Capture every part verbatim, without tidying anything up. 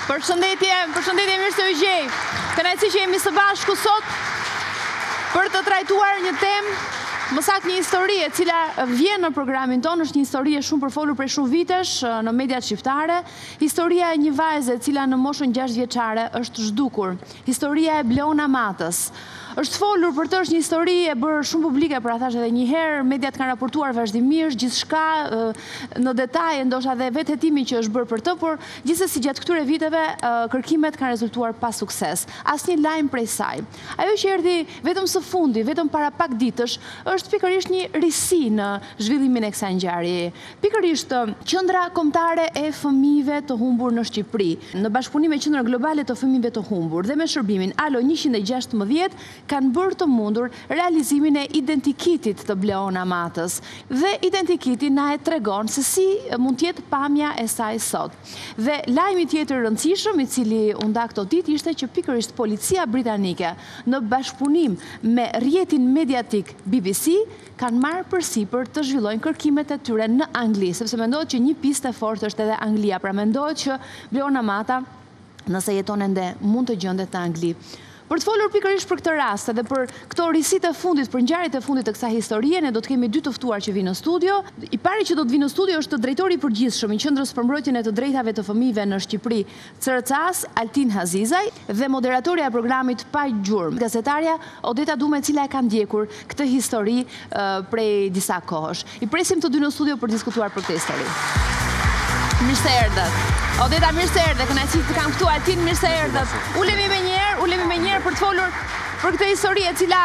Përshëndetje, përshëndetje, mirë se u gjej. Kënaqësi që jemi së bashku sot për të trajtuar një temë, më saktë një histori e cila vjen në programin tonë, është një histori e shumë përfolur prej shumë vitesh në mediat shqiptare. Historia e një vajze e cila në moshën gjashtë vjeçare është zhdukur. Historia e Bleon Amatës. Është folur për të, është një histori e bërë shumë publike, pra thash edhe një herë, mediat kanë raportuar vazhdimisht, gjithçka në detaje, ndoshta edhe vetë hetimi që është bërë për të, por gjithsesi gjatë këtyre viteve kërkimet kanë rezultuar pa sukses. Asnjë lajm prej saj. Ajo që erdhi vetëm së fundi, vetëm para pak ditësh, është pikërisht një risi në zhvillimin e kësaj ngjarjeje. Pikërisht qendra kombëtare e fëmijëve të humbur në Shqipëri, në bashkëpunim me Qendrën Globale të Fëmijëve të Humbur dhe me shërbimin Alo njëqind e gjashtëmbëdhjetë, kanë bërë të mundur realizimin e identikitit të Bleon Amatës. Dhe identikiti na e tregon se si mund t'jetë pamja e saj sot. Dhe lajmi tjetër rëndësishëm i cili u nda këto ditë ishte që pikërisht policia britanike në bashkëpunim me rrjetin mediatik B B C kanë marrë përsipër të zhvillojnë kërkimet e tyre në Angli, sepse mendohet që një pistë e fortë është edhe Anglia, pra mendohet që Bleon Amata, nëse jeton ende, mund të gjendet në Angli. Për të folur pikërisht për këtë rast edhe për këto risitë e fundit, për ngjarjet e fundit të kësaj historie, ne do të kemi dy të ftuar që vinë në studio. I pari që do të vinë në studio është drejtori i përgjithshëm i Qendrës për mbrojtjen e të drejtave të fëmijëve në Shqipëri, C R C A-s, Altin Hazizaj, dhe moderatorja e programit Pa Gjurmë, gazetarja Odeta Dume, e cila e ka ndjekur këtë histori uh, prej disa kohësh. I presim të dy në studio për diskutuar për këtë histori. Mirë se erdhët. Odeta, mirë se erdhe, kënaqësi të kam këtu. Altin, mirë se erdhët. Ulemi me njëherë, ulemi me njëherë për të folur për këtë histori e cila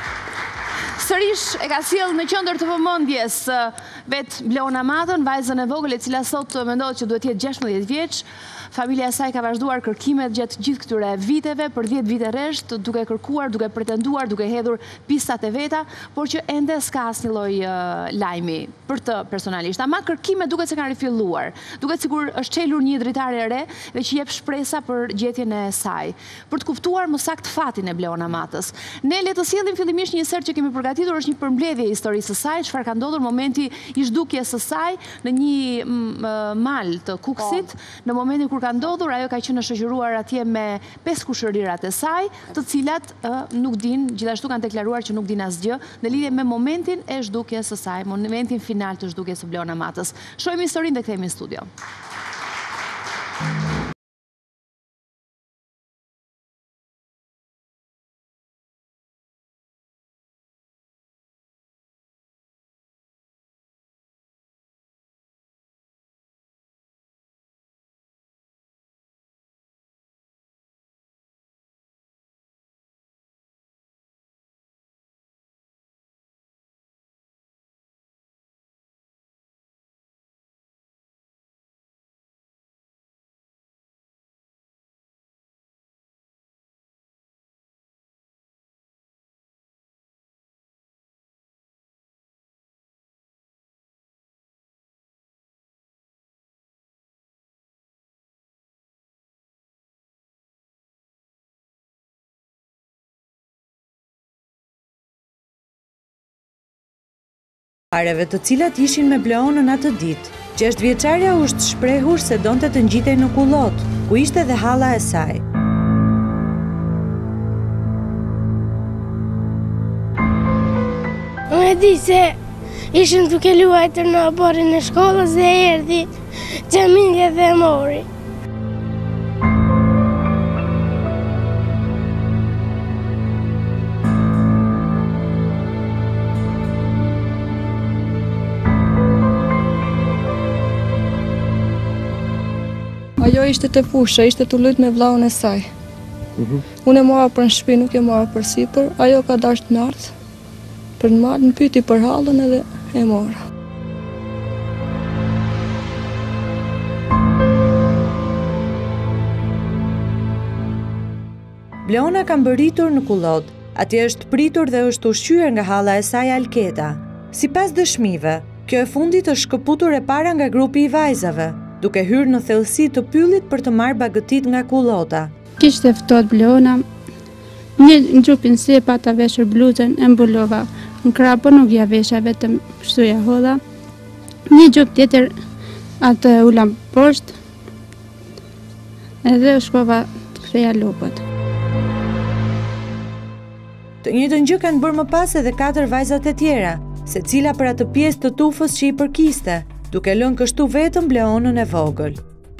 sërish e ka sjellë në qendër të vëmendjes vetë Bleon Amatën, vajzën e vogël e cila sot mendohet që duhet të jetë gjashtëmbëdhjetë vjeç. Familja e saj ka vazhduar kërkimet gjatë gjithë këtyre viteve, për dhjetë vite rresht, duke kërkuar, duke pretenduar, duke hedhur pistat e veta, por që ende s'ka asnjë lloj uh, lajmi për të personalisht. Ama kërkimet duket se kanë rifilluar, duket sikur është çelur një dritare e re dhe që jep shpresa për gjetjen e saj, për të kuptuar më saktë fatin e Bleon Amatës. Ne le të sjellim fillimisht një insert që kemi përgatitur, është një përmbledhje e historisë së saj, çfarë ka ndodhur momenti i zhdukjes së saj në një mm, mal të Kuksit, në momentin kur ka ndodhur, ajo ka qenë shoqëruar atje me pesë kushërirat e saj, të cilat uh, nuk din, gjithashtu kanë deklaruar që nuk din asgjë në lidhje me momentin e zhdukjes së saj, momentin final të zhdukjes së Bleon Amatës. Shohim historinë dhe kthehemi në studio. Pareve të cilat ishin me Bleonën atë ditë. Gjashtë vjeçarja është shprehur se donte të ngjitej në kullot, ku ishte dhe halla e saj. Unë e di se ishim duke luajtur në oborin e shkollës dhe erdhi xhamia dhe e mori. Ajo ishte të fushë, ishte të luajtur me vllahun e saj. Uh-huh. Unë e mora për në shtëpi, nuk e mora për sipër, ajo ka dashur të ardhë. Për në marrë, më pyeti për hallën edhe e mora. Bleona ka mbërritur në kullot, atje është pritur dhe është ushqyer nga halla e saj Alketa. Sipas dëshmive, kjo e fundit është shkëputur e para nga grupi i vajzave, duke hyrë në thellësi të pyllit për të marrë bagëtit nga kullota. Kishte ftohtë Bleona, një në gjupin si e pata veshur bluzën e mbulova, në krapë nuk ja vesha vetëm shtuja hodha, një gjup tjetër atë ulam poshtë, edhe u shkova të ktheja lopët. Të njëjtën gjë kanë bërë më pas edhe katër vajzat e tjera, secila për atë pjesë të tufës që i përkiste, duke lënë kështu vetëm Bleonën e vogël.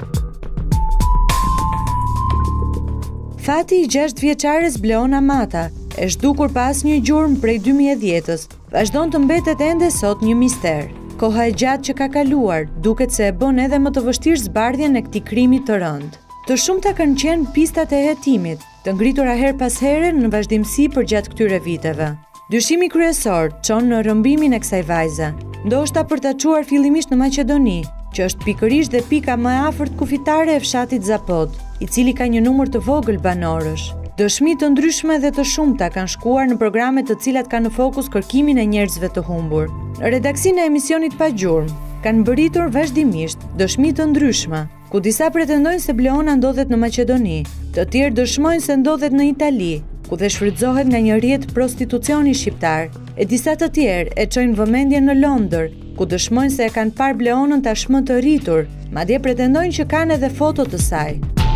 Fati i gjashtë vjeçares Bleona Mata, e zhdukur pas një gjurmë prej dy mijë e dhjetës, vazhdon të mbetet ende sot një mister. Koha e gjatë që ka kaluar, duket se e bën edhe më të vështirë zbardhjen e këtij krimi të rënd. Të shumta kanë qenë pistat e hetimit, të ngritura her pas here në vazhdimsi për gjatë këtyre viteve. Dyshimi kryesor çon në rrëmbimin e kësaj vajze, ndoshta për ta çuar fillimisht në Maqedoni, që është pikërisht dhe pika më e afërt kufitare e fshatit Zapod, i cili ka një numër të vogël banorësh. Dëshmi të ndryshme dhe të shumta kanë shkuar në programe të cilat kanë në fokus kërkimin e njerëzve të humbur. Në redaksinë e emisionit Pa Gjurmë kanë mbërritur vazhdimisht dëshmi të ndryshme, ku disa pretendojnë se Bleona ndodhet në Maqedoni, të tjerë dëshmojnë se ndodhet në Itali, ku dhe shfrytëzohet nga një rrjet prostitucioni shqiptar, e disa të tjerë e çojnë vëmendjen në Londër, ku dëshmojnë se e kanë parë Bleonën tashmë të rritur, madje pretendojnë që kanë edhe foto të saj.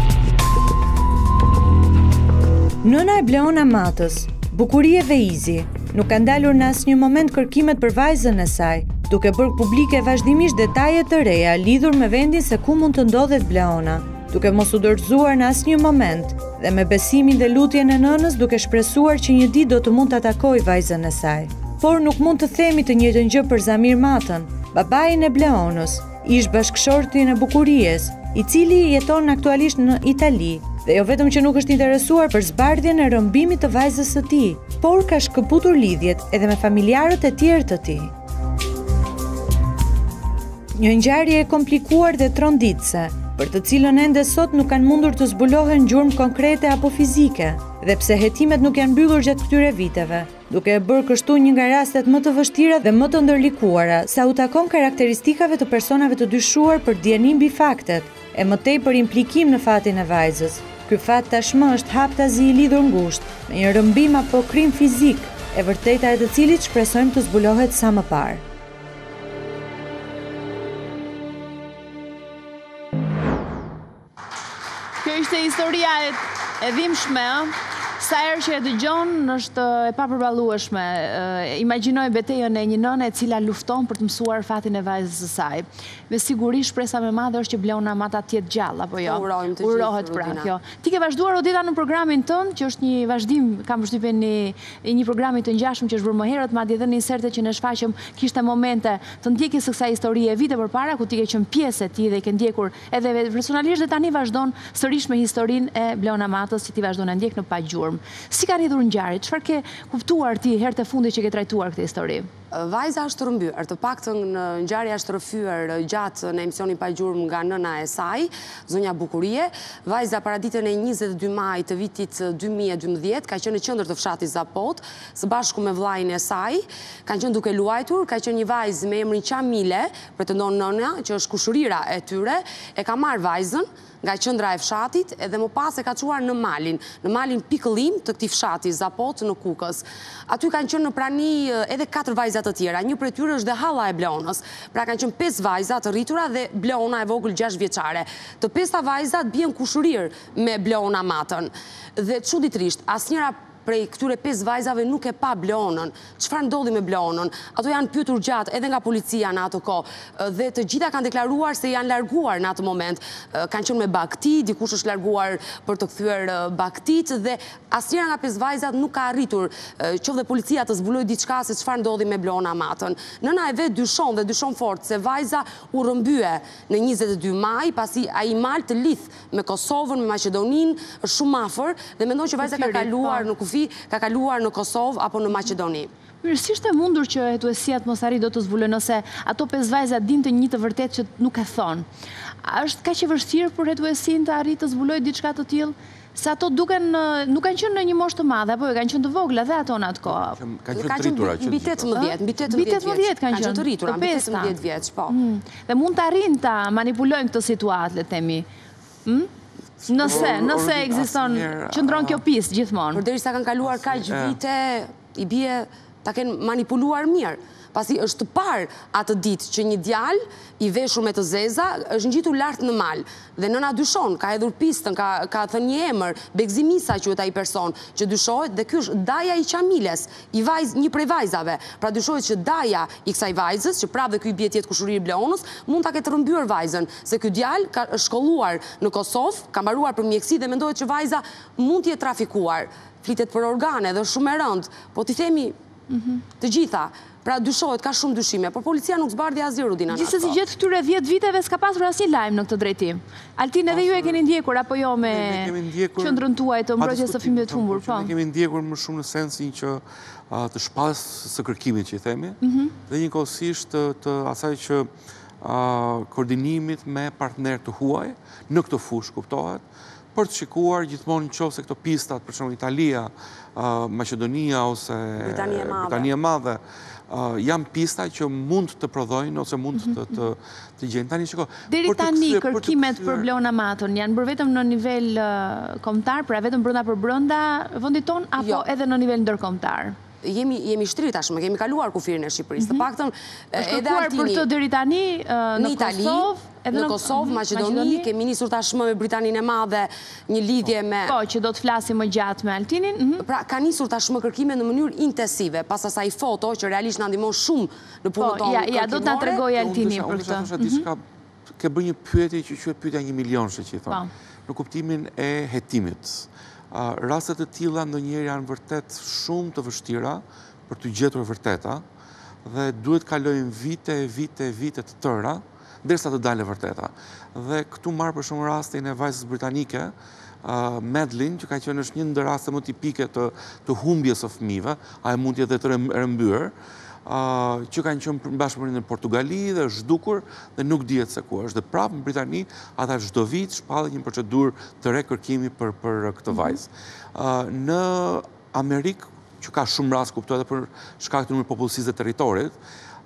Nëna e Bleona Matës, Bukurie Veizi, nuk ka ndalur në asnjë moment kërkimet për vajzën e saj, duke bërë publike vazhdimisht detaje të reja lidhur me vendin se ku mund të ndodhet Bleona, duke mos u dorëzuar në asnjë moment dhe me besimin dhe lutjen e nënës duke shpresuar që një ditë do të mund të atakoj vajzën e saj. Por nuk mund të themi të njëjtën gjë për Zamir Matën, babain e Bleonës, ish bashkëshortin e Bukuries, i cili jeton aktualisht në Itali, dhe jo vetëm që nuk është interesuar për zbardhjen e rrëmbimit të vajzës së tij, por ka shkëputur lidhjet edhe me familjarët e tjerë të tij. Një ngjarje e komplikuar dhe tronditse, për të cilën ende sot nuk kanë mundur të zbulohen gjurmë konkrete apo fizike, dhe pse hetimet nuk janë mbyllur gjatë këtyre viteve, duke e bërë kështu një nga rastet më të vështira dhe më të ndërlikuara, sa u takon karakteristikave të personave të dyshuar për dienim mbi faktet, e më tej për implikim në fatin e vajzës. Ky fat tashmë është haptazi i lidhur ngushtë, me një rrëmbim apo krim fizik, e vërteta e të cilit shpresojmë të zbulohet sa më parë. Kjo ishte historia e dhimbshme, sa herë që e dëgjon është e papërballueshme. Imagjinoj betejën e një nëne e cila lufton për të mësuar fatin e vajzës së saj. Me siguri shpresa më e madhe është që Bleona Mata të jetë gjallë apo jo. Urohet pra kjo. Ti ke vazhduar Odita në programin tënd, që është një vazhdim, kam përshtypjen një një programi të ngjashëm që është bërë më herët, madje edhe në inserte që ne shfaqëm kishte momente të ndjekjes së kësaj historie vite përpara, ku ti ke qenë pjesë e tij dhe ke ndjekur edhe personalisht dhe tani vazhdon sërish me historinë e Bleona Matës që ti vazhdon të ndjek në Pa Gjurmë. Si ka rritur ngjarjet? Çfarë ke kuptuar ti herët e fundit që ke trajtuar këtë histori? Vajza është rrëmbyer, të paktën ngjarja është rrëfyer gjatë në emisionin Pa Gjurmë nga nëna e saj, zonja Bukurie. Vajza paraditën e njëzet e dy maj të vitit dy mijë e dymbëdhjetë ka qenë në qendër të fshatit Zapot, së bashku me vllain e saj, kanë qenë duke luajtur, ka qenë një vajzë me emrin Qamile, pretendon nëna, që është kushërira e tyre, e ka marrë vajzën nga qendra e fshatit edhe më pas e ka çuar në malin, në malin pikëllim të këtij fshati Zapot në Kukës. Aty kanë qenë në prani edhe katër vajza të tjera, një prej tyre është dhe halla e Bleonës. Pra kanë qenë pesë vajza të rritura dhe Bleona e vogël gjashtë vjeçare. Të pesta vajzat bien kushurir me Bleona Matën. Dhe çuditërisht, asnjëra prej këtyre pesë vajzave nuk e pa Bleonën. Çfarë ndodhi me Bleonën? Ato janë pyetur gjatë edhe nga policia në ato kohë dhe të gjitha kanë deklaruar se janë larguar në atë moment. Kanë qenë me bakti, dikush është larguar për të kthyer baktit dhe asnjëra nga pesë vajzat nuk ka arritur qoftë policia të zbulojë diçka se çfarë ndodhi me Bleona Matën. Nëna e vet dyshon dhe dyshon fort se vajza u rrëmbye në njëzet e dy maj, pasi ai mal të lidh me Kosovën, me Maqedoninë, është shumë afër dhe mendon që vajza ka kaluar në ka kaluar në Kosovë apo në Maqedoni. Mirë, si është e mundur që hetuesia të mos arrijë do të zbulojë nëse ato pesë vajza dinte një të vërtetë që nuk e thon? A është kaq e vështirë për hetuesin të arrijë të zbulojë diçka të tillë? Se ato duken, nuk kanë qenë në një moshë të madhe, apo kanë qenë të vogla dhe ato në atë kohë. Kanë qenë të rritura. Mbi tetëmbëdhjetë, mbi tetëmbëdhjetë vjeç. Kanë qenë të rritura, mbi tetëmbëdhjetë vjeç, po. Dhe mund të arrijnë ta manipulojnë këtë situatë, le të themi. Nëse, nëse ekziston, qëndron kjo pis gjithmonë. Përderisa kanë kaluar kaq vite, i bie ta kenë manipuluar mirë. pasi është parë atë ditë që një djalë i veshur me të zeza është ngjitur lart në mal. Dhe nëna dyshon, ka hedhur pistën, ka, ka thënë një emër, Begzimisa quhet ai person, që dyshohet, dhe ky është Daja i Qamiles, i vajz, një prej vajzave. Pra dyshohet që Daja i kësaj vajzës, që prapë dhe ky bie tjetë kushuri i Bleonës, mund ta ketë rrëmbyer vajzën, se ky djalë ka shkolluar në Kosovë, ka mbaruar për mjeksi dhe mendohet që vajza mund të jetë trafikuar. Flitet për organe dhe shumë e rëndë, po t'i themi të gjitha. Pra dyshohet, ka shumë dyshime, por policia nuk zbardhi asgjë Rudina. Gjithsesi gjatë këtyre dhjetë viteve s'ka pasur asnjë lajm në këtë drejtim. Altin, edhe ju e keni ndjekur apo jo me qendrën tuaj të mbrojtjes së fëmijëve të humbur, po? Ne kemi ndjekur më shumë në sensin që të shpallës së kërkimit që i themi, dhe njëkohësisht të asaj që koordinimit me partner të huaj në këtë fushë, kuptohet, për të shikuar gjithmonë nëse këto pistat, për shembull Italia, Maqedonia ose Britania e Madhe, janë pista që mund të prodhojnë ose mund të të gjejnë. Tani shiko. Deri tani kërkimet për Bleon Amaton janë bërë vetëm në nivel kombëtar, pra vetëm brenda për brenda vendit ton apo edhe në nivel ndërkombëtar? Jemi jemi shtrirë tashmë, kemi kaluar kufirin e Shqipërisë. Të paktën edhe Altini për të deri tani në Kosovë, edhe në Kosovë, Maqedoni, kemi nisur tashmë me Britaninë e Madhe një lidhje me... Po, që do të flasim më gjatë me Altinin. Pra, ka nisur tashmë kërkime në mënyrë intensive, pas asaj foto, që realisht na ndihmon shumë në punën tonë kërkimore. Ja, do të na tregojë Altini për këtë. Ke bërë një pyetje që quhet pyetja një milionshë, që i thonë, në kuptimin e hetimit. Rastet të tilla ndonjëherë janë vërtet shumë të vështira për të gjetur vërteta dhe duhet kalojnë vite, vite, vite të tëra derisa të dalë vërteta. Dhe këtu marr për shumë rastin e vajzës britanike, Madeline, që ka qenë është një ndër raste më tipike të, të humbjes së fëmijëve, ai mund të jetë të rëmbyer, që kanë qenë në Bashkëpunën e Portugali dhe zhdukur dhe nuk dihet se ku është. Dhe prapë në Britani ata çdo vit shpallet një procedurë të re kërkimi për për këtë vajzë. Në Amerikë, që ka shumë rast kuptohet edhe për shkak të numrit popullsisë dhe territorit,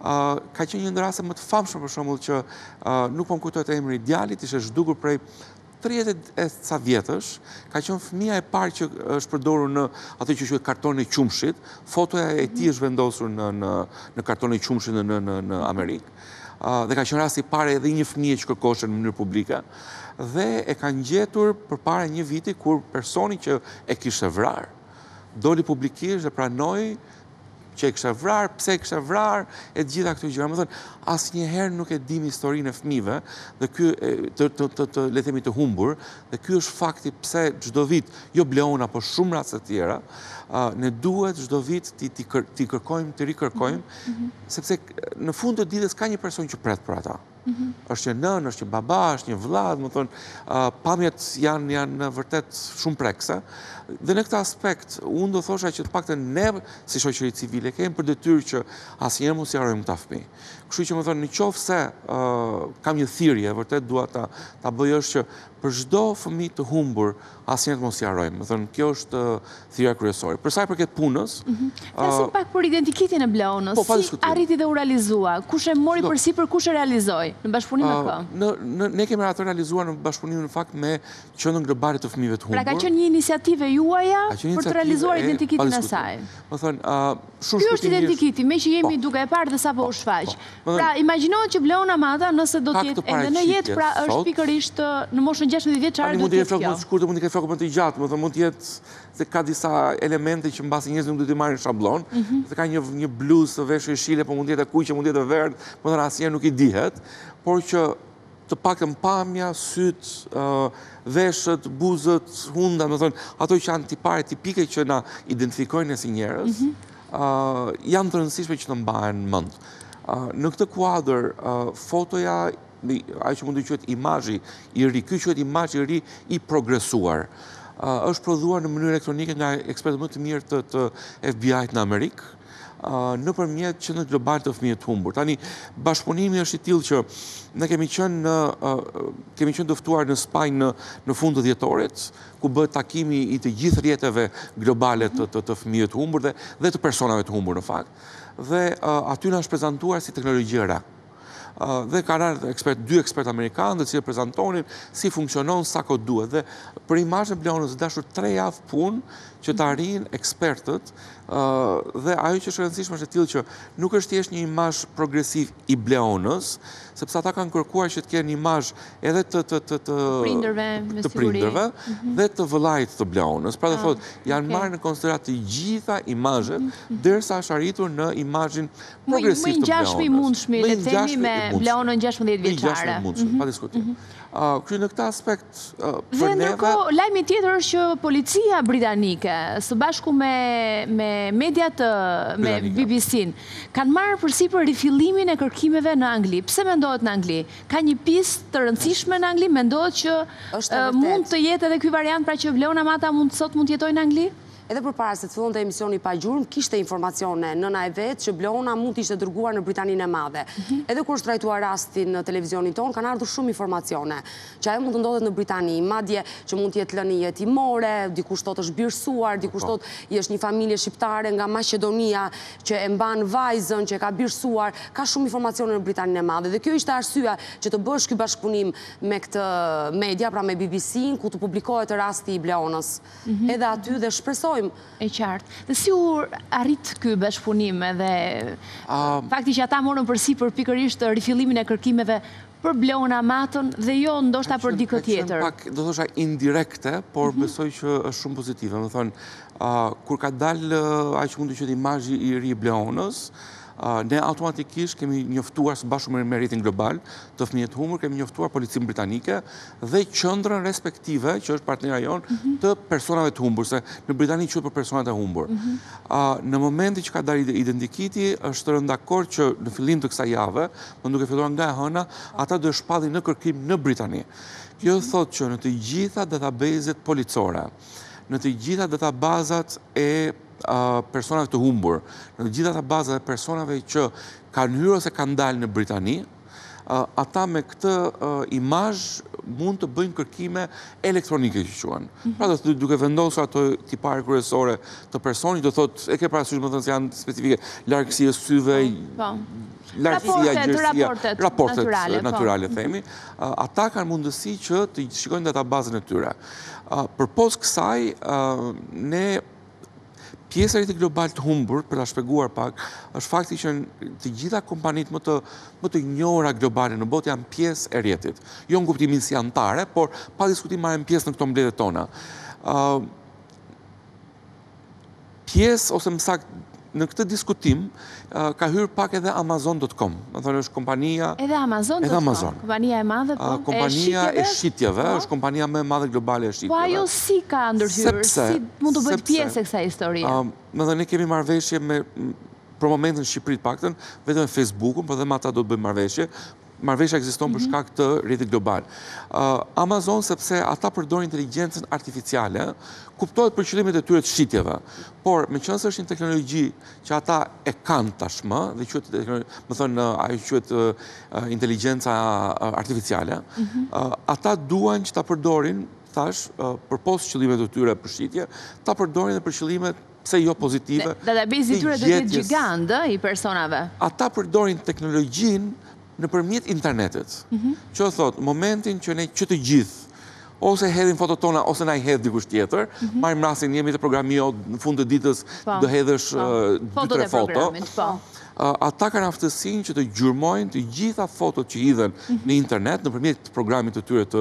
ka qenë një ndër raste më të famshme për shembull që nuk po më kujtohet emri i djalit, ishte zhdukur prej tridhjetë e ca vjetësh, ka qenë fëmia e parë që është përdorur në atë që quhet kartoni i qumshit. Fotoja e tij është vendosur në në në kartonin e qumshit në në në Amerikë. Dhe ka qenë rasti i parë edhe një fëmijë që kërkohej në mënyrë publike dhe e kanë gjetur përpara një viti kur personi që e kishte vrarë doli publikisht dhe pranoi që e kishte vrarë, pse e kishte vrarë, e të gjitha këto gjëra. Më thënë, asnjëherë nuk e dim historinë e fëmijëve dhe ky të të të, të le të themi të humbur, dhe ky është fakti pse çdo vit, jo Bleona, por shumë raste të tjera, ne duhet çdo vit ti ti kërkojmë, ti rikërkojmë, sepse në fund të ditës ka një person që pret për ata. Është një nën, është një baba, është një vëllai, më thonë, pamjet janë janë vërtet shumë prekse. Dhe në këtë aspekt, unë do thosha që të paktën ne, si shoqëri civile, kemi për detyrë që asnjëherë mos i harrojmë këta fëmijë. Kështu që më thonë, nëse kam një thirrje, vërtet dua ta ta bëj është që për çdo fëmijë të humbur, asnjëherë mos i harrojmë. Më thonë, kjo është thirrja kryesore. Për sa i përket punës, flasim pak për identitetin e Bleonës. Si arriti dhe u realizua? Kush e mori përsipër, kush e realizoi në bashkëpunim me kë? Në ne kemi atë realizuar në bashkëpunim në fakt me Qendrën Globale të Fëmijëve të Humbur. Pra ka qenë një iniciativë juaja për të realizuar identitetin e saj. Më thonë, shumë Ky është identiteti, me që jemi duke e parë dhe sapo u shfaq. Pra, imagjinohet që Bleona Amata, nëse do të jetë edhe në jetë, pra është pikërisht në moshën gjashtëdhjetë vjeçare do të jetë kjo. Shkurtë, mund të ketë flokë më të gjatë, më thonë mund të jetë se ka disa elemente që mbasi njerëzit nuk do t'i marrin shablon, se ka një një bluzë të veshur jeshile, po mund të jetë e kuqe, mund të jetë e verdhë, më thonë asnjëherë nuk i dihet, por që të paktën pamja, syt, veshët, buzët, hunda, më thonë, ato që janë tipare tipike që na identifikojnë si njerëz, janë të rëndësishme që të mbahen mend. Në këtë kuadër, fotoja, ai që mund të quhet imazhi i ri, ky quhet imazhi i ri i progresuar. Është prodhuar në mënyrë elektronike nga ekspertët më të mirë të, të F B I-t në Amerikë, nëpërmjet Qendrës Globale të Fëmijëve të Humbur. Tani, bashkëpunimi është i tillë që ne kemi qenë në kemi qenë të ftuar në Spanjë në në fund të dhjetorit, ku bëhet takimi i të gjithë rrjeteve globale të të, të fëmijëve të humbur dhe dhe të personave të humbur në fakt. Dhe aty na është prezantuar si teknologji e re. Dhe ka ardhur ekspert, dy ekspertë amerikanë, të cilët prezantonin si funksionon, sa kohë duhet. Dhe për imazhin e Bleonës dashur tre javë punë që të arrijnë ekspertët Dhe ajo që është rëndësishme është e tillë që nuk është thjesht një imazh progresiv i Bleonës, sepse ata kanë kërkuar që të kenë imazh edhe të të të të prindërve, me të siguri. prindërve dhe të vëllait të Bleonës. Pra do thotë, janë marrë në konsiderat të gjitha imazhet derisa është arritur në imazhin progresiv të Bleonës. Më ngjashëm i mundshëm, le të themi me Bleonën gjashtëmbëdhjetë vjeçare. Ngjashëm i mundshëm, pa diskutim. Ky në këtë aspekt për Dhe neve... ndërkohë, lajmi tjetër është që policia britanike, së bashku me, me mediat, me B B C-n, kanë marrë përsipër rifillimin e kërkimeve në Angli. Pse mendohet në Angli? Ka një pistë të rëndësishme në Angli? Mendohet që uh, mund të jetë edhe ky variant, pra që Vleona Mata mund sot mund të jetojë në Angli? Edhe për para se të fillon të emisioni pa gjurëm, kishte informacione nëna e vetë që Vleona mund të ishte dërguar në Britaninë e Madhe. Edhe kur është trajtuar rastin në televizionin tonë, kanë ardhur shumë informacione, që ajo mund të ndodhet në Britani, madje që mund të jetë lënë jetimore, dikush thotë është birësuar, dikush thotë i është një familje shqiptare nga Maqedonia që e mban vajzën, që e ka birësuar, ka shumë informacione në Britaninë e Madhe. Dhe kjo ishte arsyeja që të bësh ky bashkëpunim me këtë media, pra me B B C-n, ku të publikohet rasti i Vleonës. Edhe aty dhe shpresoj e qartë. Dhe si u arrit ky bashkëpunim edhe fakti që ata morën përsipër pikërisht rifillimin e kërkimeve për Vleona Matën dhe jo ndoshta për dikë tjetër. Pak do thosha indirekte, por besoj që është shumë pozitive. Do thonë, kur ka dalë ai që mund të quhet imazhi i ri i Vleonës, ne automatikisht kemi njoftuar së bashku me Rritin Global të fëmijët humbur, kemi njoftuar policinë britanike dhe qendrën respektive, që është partnera jonë, të personave të humbur, se në Britani quhet për personat e humbur. Në momentin që ka dalë identikiti, është rënë dakord që në fillim të kësaj jave, më duke filluar nga e hëna, ata do të shpallin në kërkim në Britani. Kjo thotë që në të gjitha databazet policore, në të gjitha databazat e personave të humbur, në gjitha të bazat e personave që kanë hyrë ose kanë dalë në Britani, ata me këtë imazh mund të bëjnë kërkime elektronike që quhen. Pra duke vendosur ato tipare kryesore të personit, do thotë, e ke parasysh më thënë se janë specifike, largësia e syve, largësia, gjerësia, raportet natyrale, themi, ata kanë mundësi që të shikojnë databazën e tyre. Përpos kësaj, ne pjesa e Rritit Global të humbur, për ta shpjeguar pak, është fakti që të gjitha kompanitë më të më të njohura globale në botë janë pjesë e Rritit. Jo në kuptimin si anëtare, por pa diskutim marrin pjesë në këto mbledhje tona. Uh, pjesë ose më saktë në këtë diskutim uh, ka hyrë pak edhe Amazon dot com. Do thonë është kompania Edhe Amazon dot com. Amazon. Kompania e madhe po. Uh, kompania e shitjeve, është kompania më e madhe globale e shitjeve. Po ajo si ka ndërhyrë, si mund të bëhet pjesë e kësaj historie? Uh, më dhe ne kemi marrëveshje me për momentin në Shqipëri të paktën, vetëm me Facebookun, por dhe me ata do të bëjmë marrëveshje. Marrëveshja ekziston për shkak të Rritit Global. Uh, Amazon, sepse ata përdorin inteligjencën artificiale, kuptohet për qëllimet e tyre të shitjeve. Por, me qënë se është një teknologji që ata e kanë tashmë, dhe quhet, më thënë, ajo quhet uh, inteligjenca artificiale, uh, ata duan që ta përdorin, thash, uh, përpos qëllimet e tyre për shitje, ta përdorin dhe për qëllimet pse jo pozitive. Database i tyre do të jetë gjigant i personave. Ata përdorin teknologjinë në përmjet internetit. Që thot, momentin që ne që të gjithë, ose hedhin fotot tona, ose na i hedh dikush tjetër, marrim rastin jemi të programio, në fund të ditës do hedhësh dy tre foto. Ata kanë aftësinë që të gjurmojnë të gjitha fotot që hidhen në internet, në përmjet programit të tyre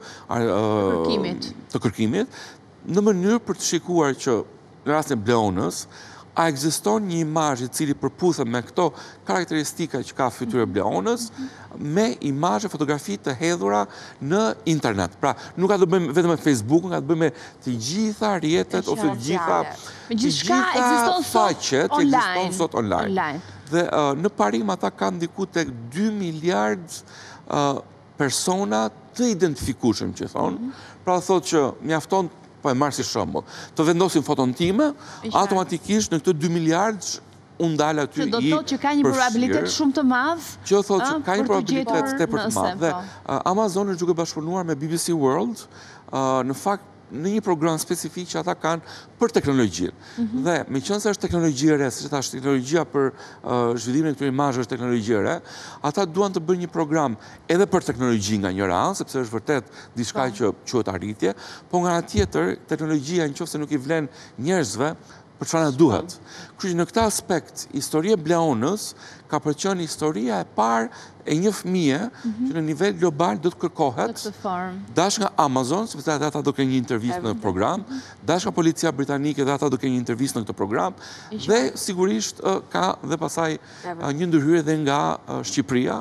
të kërkimit, në mënyrë për të shikuar që në rastin e Vleonës, a ekziston një imazh i cili përputhet me këto karakteristika që ka fytyra e Vleonës, me imazhe, fotografi të hedhura në internet. Pra, nuk ka të bëjmë vetëm me Facebook, ka të bëjmë me të gjitha rrjetet ose të gjitha faqet që ekziston sot online. Dhe në parim ata kanë diku tek dy miliard persona të identifikueshëm, që thonë. Pra thotë që mjafton, po e marrë si shembull, të vendosin foton time, automatikisht në këtë dy miliard unë dalë aty i përfshirë. Që do të thotë që ka një probabilitet shumë të madh. Që thotë që ka një probabilitet tepër të madh. Dhe Amazon është duke bashkëpunuar me B B C World, në fakt në një program specifik që ata kanë për teknologjinë. Dhe me qënë se është teknologji e re, se që ta është teknologjia për zhvillimin e këtyre imazheve është teknologji e re, ata duan të bëjnë një program edhe për teknologji nga njëra anë, sepse është vërtet diçka që quhet arritje, po nga ana tjetër teknologjia nëse nuk i vlen njerëzve, për çfarë na duhet. Kështu që në këtë aspekt, historia e Bleonës ka për qenë historia e parë e një fëmije që në nivel global do të kërkohet dash nga Amazon, sepse ata do kenë një intervistë në program, dash nga policia britanike dhe ata do kenë një intervistë në këtë program, dhe sigurisht ka dhe pasaj një ndërhyrje dhe nga Shqipëria,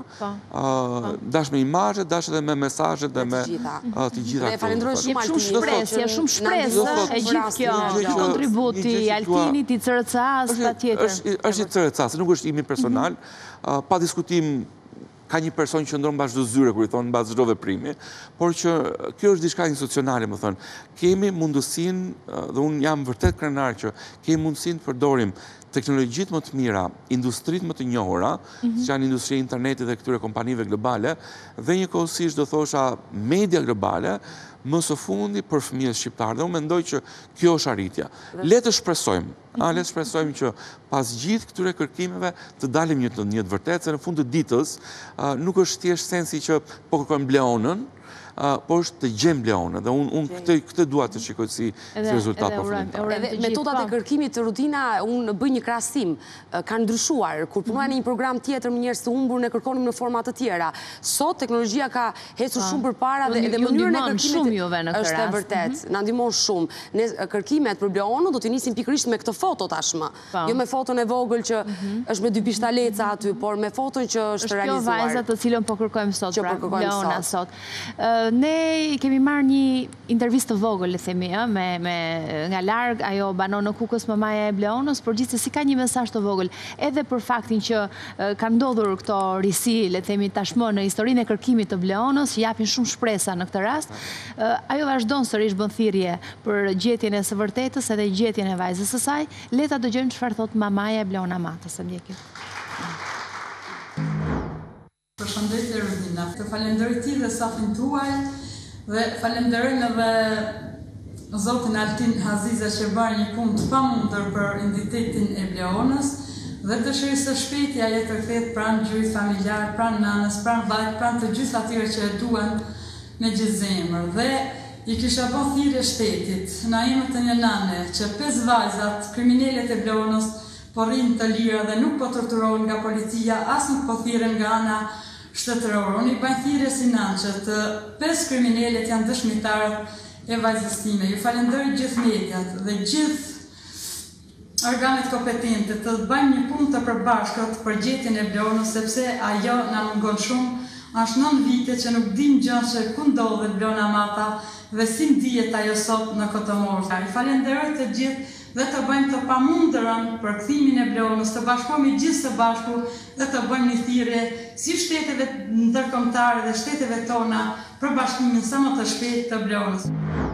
dash me imazhe, dash edhe me mesazhe dhe me të gjitha këto. Falenderoj shumë Altin. Shumë shpresë, shumë shpresë e gjithë kjo, kontributi i Altinit, i C R C A-s, patjetër. Është i C R C A-s, nuk është imi personal, pa diskutim. Ka një person që ndronë bashkë do zyre, kër i thonë bashkë çdo veprimi, por që kjo është diçka institucionale, më thënë. Kemi mundësin, dhe unë jam vërtet krenar që kemi mundësin të përdorim teknologjit më të mira, industrit më të njohura, që janë industria internetit dhe këtyre kompanive globale, dhe një kohësisht do thosha media globale, më së fundi për fëmijët shqiptarë. Dhe unë mendoj që kjo është arritja. Le të shpresojmë, le të shpresojmë që pas gjithë këtyre kërkimeve të dalim një të një të vërtetë, se në fund të ditës nuk është thjesht sensi që po kërkojmë Bleonën, po është të gjem Bleonën, dhe unë këtë dua të shikoj si rezultat përfundimtar. Edhe metodat e kërkimit të rutina, unë bëj një krahasim, kanë ndryshuar, kur punuaj në një program tjetër më njerëz të humbur ne kërkonim në formata të tjera. Sot teknologjia ka ecur shumë përpara dhe edhe mënyrën e kërkimit është e vërtet, na ndihmon shumë. Ne kërkimet për Bleonën do të nisim pikërisht me këtë foto tashmë. Jo me foton e vogël që është me dy pishtaletësa aty, por me foton që është realizuar. Është kjo vajza të cilën po kërkojmë sot, pra Bleona sot. Ne kemi marrë një intervistë të vogël, le themi, nga larg, ajo banon në Kukës mamaja e Bleonës, por gjithsesi ka një mesazh të vogël, edhe për faktin që kanë ndodhur këto risi, le themi tashmë në historinë e kërkimit të Bleonës, që japin shumë shpresa në këtë rast. Ajo vazhdon sërish bën thirrje për gjetjen e së vërtetës edhe gjetjen e vajzës së saj. Le ta dëgjojmë çfarë thot mamaja e Bleona Matës, e ndjekim. Përshëndetje Rudina, të falenderoj ti dhe stafin tuaj dhe falenderojmë edhe zotin Altin Haziza që bërë një punë të pamundër për entitetin e Bleonës dhe të shëri së shpejti ajo të kthehet pranë gjyqit familjar, pranë nanës, pranë vllajt, pranë të gjithë atyre që e duan me gjithë zemër. Dhe i kisha bën thirrje shtetit, na imët të një nane, që pesë vajzat, kriminalet e Bleonës, po rrinë të lira dhe nuk po torturohen nga policia, as nuk po thirren nga ana shtetërore. Unë i bëj thirrje si nanë që të pesë kriminalet janë dëshmitarët e vajzës time. Ju falenderoj gjithë mediat dhe gjithë organet kompetente të bëjmë një punë të përbashkët për gjetjen e Bleonës, sepse ajo na mungon shumë. Është nëntë vite që nuk dim gjë se ku ndodhet Bleona Mata dhe si ndihet ajo sot në Kotomor. Ju falenderoj të gjithë dhe të bëjmë të pamundërën për kthimin e Bleonës, të bashkohemi gjithë së bashku dhe të bëjmë një thirrje si shteteve ndërkombëtare dhe shteteve tona për bashkimin sa më të shpejtë të Bleonës.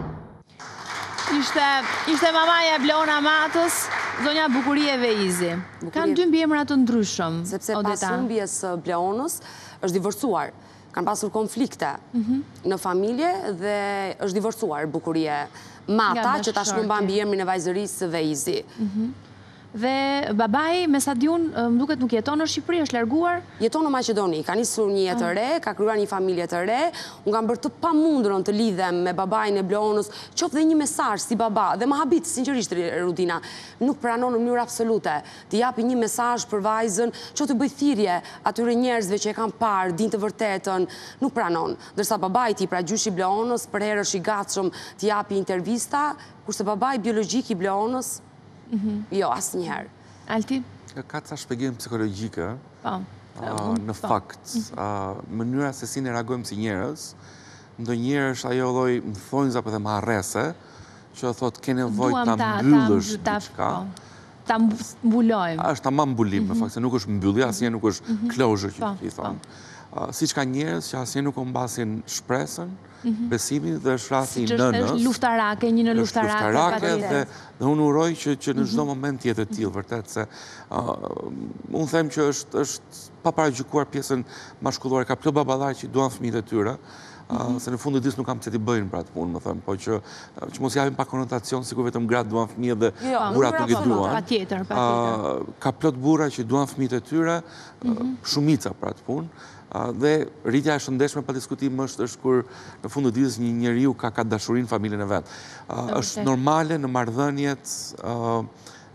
Ishte mamaja Bleona Matës, zonja Bukurie Veizi. Kanë dy mbiemra të ndryshëm. Sepse pas humbjes së Bleonës është divorcuar. Kanë pasur konflikte në familje dhe është divorcuar Bukurie Mata, që tashmë mban mbiemrin e vajzërisë Veizi. Dhe babai, me sa diun, më duket nuk jeton në Shqipëri, është larguar? Jeton në Maqedoni, ka nisur një jetë të re, ka krijuar një familje të re. Unë kam bërë të pamundurën të lidhem me babain e Bleonës, qoftë dhe një mesazh si baba, dhe më habit sinqerisht Rudina, nuk pranon në mënyrë absolute të japi një mesazh për vajzën, qoftë bëj thirrje atyre njerëzve që e kanë parë, dinë të vërtetën, nuk pranon. Ndërsa babai i tij, pra gjyshi i Bleonës, për herë është i gatshëm të japi intervista, kurse babai biologjik i Bleonës jo, asë njëherë. Alti? Ka ca shpjegim psikologjike, në fakt, mënyra se si ne reagojmë si njerëz, ndonjëherë është ajo lloj thonjza apo them harrese, që thotë ke nevojë ta mbyllësh diçka. Ta mbulojmë. Është tamam mbulim, në fakt se nuk është mbyllje, asnjë nuk është closure që i thonë. Siç ka njerëz që asnjë nuk humbasin shpresën, besimin dhe shrasin nënës. Është luftarake, një në luftarake. Luftarake dhe unë uroj që në çdo moment jetë e tillë, vërtet se unë them që është pa paragjykuar pjesën mashkullore, ka plot baballar që duan fëmijët e tyre, se në fund të ditës nuk kam pse t'i bëjnë pra të punë, më them, po që që mos japin pa konotacion sikur vetëm gratë duan fëmijët dhe burrat nuk i duan. Patjetër, patjetër. Ka plot burra që duan fëmijët e tyre, shumica pra të punë. Dhe rritja e shëndetshme pa diskutim është kur në fund të ditës një njeriu ka ka dashurinë familjen e vet. Është normale në marrëdhëniet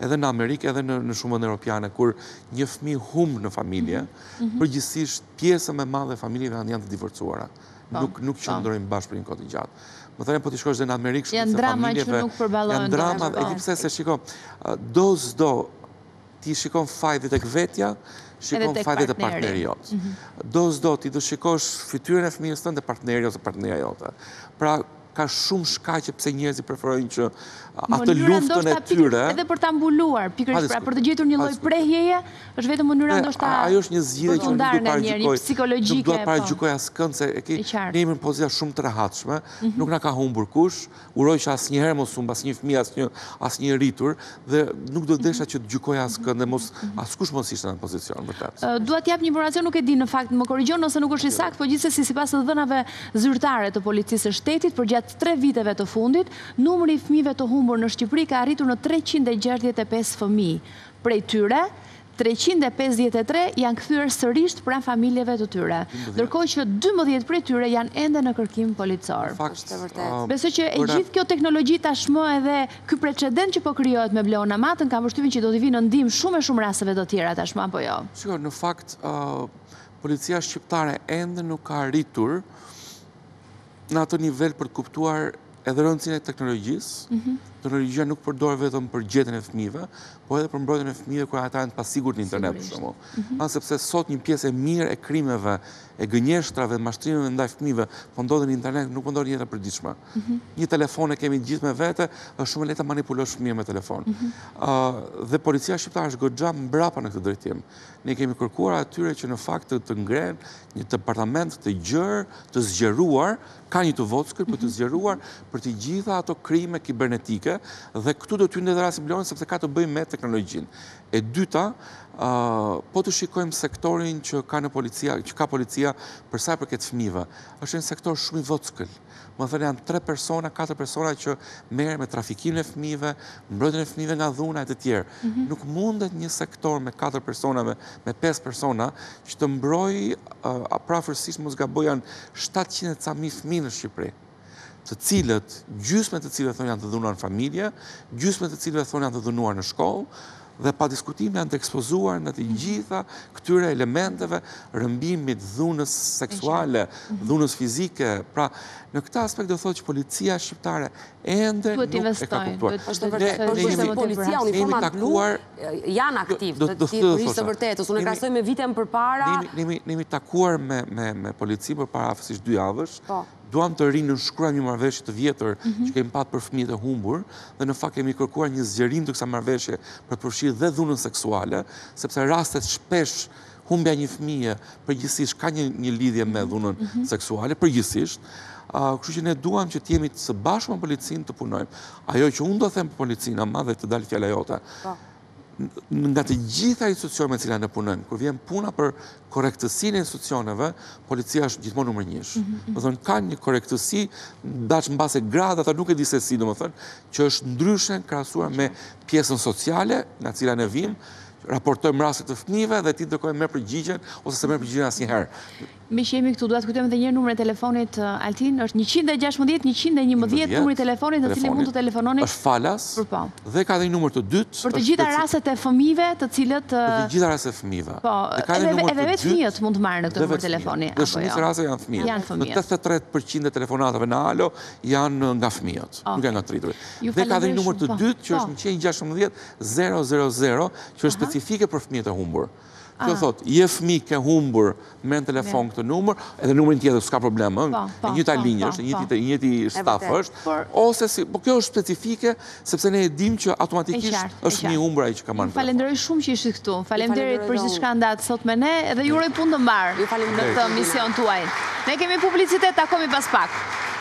edhe në Amerikë, edhe në shumë vende europiane, kur një fëmijë humb në familje, përgjithsisht pjesë më e madhe e familjeve janë të divorcuara. Nuk nuk qëndrojnë bashkë për një kohë të gjatë. Më thënë, po t'i shkosh dhe në Amerikë, janë drama që nuk përballojnë. Janë drama, e di pse se shiko, do s'do ti shikon fajdet e vetja, shikon fajdet e partneri jotë. Do s'do ti do shikosh fytyrën e fëmijës tënde partneri ose partnerja jote. Pra, ka shumë shkaqe pse njerëzit preferojnë që atë luftën e tyre. Edhe për ta mbuluar, pikërisht pra për të gjetur një lloj prehjeje, është vetëm mënyra ndoshta. Ajo është një zgjidhje që nuk do të paragjykoj. Psikologjike. Nuk do të paragjykoj askënd se e ke ne jemi në pozicion shumë të rehatshme, nuk na ka humbur kush, uroj që asnjëherë mos humb asnjë fëmijë, asnjë asnjë rritur dhe nuk do të desha që të gjykoj askënd dhe mos askush mos ishte në pozicion vërtet. Dua të jap një informacion, nuk e di në fakt, më korrigjon nëse nuk është i saktë, por gjithsesi sipas të dhënave zyrtare të policisë së shtetit përgjatë tre viteve të fundit, numri i fëmijëve të humbur në Shqipëri ka arritur në treqind e gjashtëdhjetë e pesë fëmijë. Prej tyre, treqind e pesëdhjetë e tre janë kthyer sërish pranë familjeve të tyre, ndërkohë që dymbëdhjetë prej tyre janë ende në kërkim policor. Besoj që e gjithë kjo teknologji tashmë edhe ky precedent që po krijohet me Vlona Matën kam përshtypjen që do të vinë në ndihmë shumë e shumë rasteve të tjera tashmë apo jo. Shiko, në fakt policia shqiptare ende nuk ka arritur në atë nivel për të kuptuar edhe rëndësinë e teknologjisë. Teknologjia nuk përdor vetëm për gjetjen e fëmijëve, po edhe për mbrojtjen e fëmijëve kur ata janë të pasigurt në internet për shembull. Ëh sepse sot një pjesë e mirë e krimeve, e gënjeshtrave, mashtrimeve ndaj fëmijëve po ndodhen në internet, nuk po ndodhen në jetën e përditshme. Një telefon e kemi gjithë me vete, është shumë lehtë ta manipulosh fëmijën me telefon. Ëh dhe policia shqiptare është goxha mbrapa në këtë drejtim. Ne kemi kërkuar atyre që në fakt të ngrenë një departament të gjerë, të zgjeruar, ka një të vockër për të zgjeruar për të gjitha ato krime kibernetike dhe këtu do t'y ndërrasi Vlonën sepse ka të bëjë me teknologjinë. E dyta, po të shikojmë sektorin që ka në policia, që ka policia për sa i përket fëmijëve, është një sektor shumë i vockël. Më thënë janë tre persona, katër persona që merren me trafikimin e fëmijëve, mbrojtjen e fëmijëve nga dhuna e të tjerë. Nuk mundet një sektor me katër personave, me pesë persona, që të mbrojë, prafërsisht mos gaboj janë shtatëqind e ca mijë fëmijë në Shqipëri, të cilët, gjysmë të cilëve thonë janë të dhunuar në familje, gjysmë të cilëve thonë janë të dhunuar në shkollë, dhe pa diskutim janë të ekspozuar në të gjitha këtyre elementeve rëmbimit, dhunës seksuale, dhunës fizike. Pra, në këtë aspekt do thotë që policia shqiptare ende nuk e ka kuptuar. Është vërtet, policia uniformat blu janë aktiv, të thjesht të vërtetës. Unë e krahasoj me vite më përpara. Ne jemi takuar me policinë përpara afërsisht dy javësh. Duam të rinë në shkruajmë një marrëveshje të vjetër që kemi patë për fëmijët e humbur dhe në fakt kemi kërkuar një zgjerim të kësaj marrëveshje për të përfshirë dhe dhunën seksuale, sepse rastet shpesh humbja një fëmije përgjithsisht ka një lidhje me dhunën seksuale, përgjithsisht. Kështu që ne duam që të jemi së bashku me policinë të punojmë. Ajo që unë do them për policinë, ama dhe të dalë fjala jote, nga të gjitha institucionet me cilat ne punojmë, kur vjen puna për korrektësinë e institucioneve, policia është gjithmonë numër një. Do thonë ka një korrektësi dash mbase gradë, ata nuk e di se si, domethënë, që është ndryshe krahasuar me pjesën sociale, nga cila ne vim, raportojmë raste të fëmijëve dhe ti dërkojmë me përgjigjen ose se merr përgjigjen asnjëherë. Me që jemi këtu, duhet kujtojmë edhe një herë numrin e telefonit Altin, është njëqind e gjashtëdhjetë njëqind e njëmbëdhjetë numri i telefonit në cilin mund të telefononi. Është falas. Dhe ka edhe një numër të dytë. Për të gjitha rastet e fëmijëve, të cilët Për të gjitha rastet e fëmijëve. Po, edhe vetë fëmijët mund të marrin në këtë numër telefoni. Në shumë raste janë fëmijë. Në tetëdhjetë e tre përqind e telefonatave në Alo janë nga fëmijët, nuk janë nga të rriturit. Dhe ka edhe një numër të dytë që është njëqind e gjashtëdhjetë zero zero zero, që është specifike për fëmijët e humbur. Kjo thot, je fëmijë ke humbur me në telefon këtë numër, edhe numërin tjetër s'ka problem, e njëta linjë është, e njëti staf është, ose si, po kjo është specifike, sepse ne e dim që automatikisht është fëmijë humbur ai që ka marrë në telefon. Falenderoj shumë që ishit këtu, falenderit për gjithçka ndat sot me ne, dhe ju uroj punë të mbarë në këtë mision tuaj. Ne kemi publicitet, takohemi pas pak.